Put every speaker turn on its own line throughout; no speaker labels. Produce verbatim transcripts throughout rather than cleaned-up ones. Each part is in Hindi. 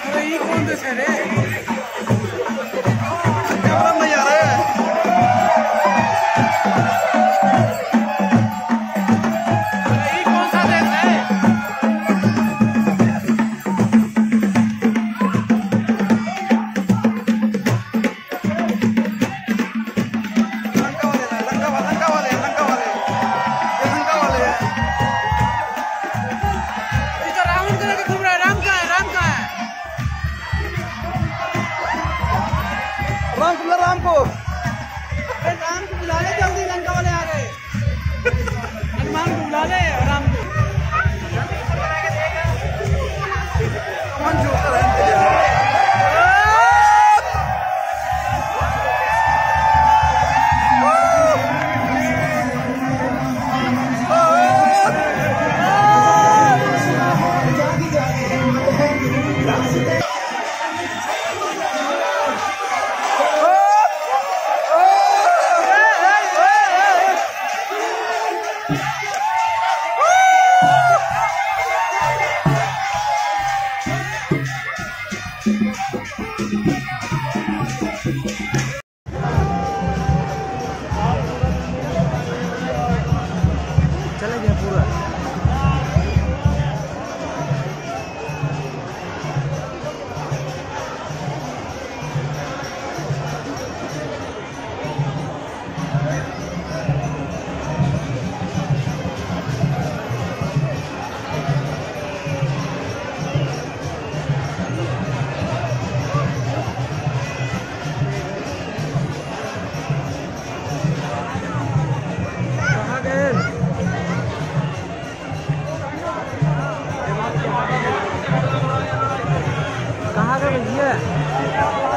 अरे ये कौन देश है रे?
कैमरा नहीं आ रहा है।
अरे ये कौन सा देश है?
लंका वाले लंका वाले लंका वाले ये लंका वाले हैं।
ये तो रावण को लेकर घूम रहा है। राम कहाँ है? राम कहाँ है?
राम को राम को
अरे राम को बुला ले जल्दी, लंका वाले आ गए। हनुमान को बुला ले और राम को।
मन जो कर रहे हैं।
चला गया पूरा। कहाँ गए? कहाँ गए भैया?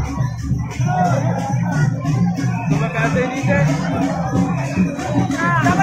तुम्हें पैसे नहीं थे।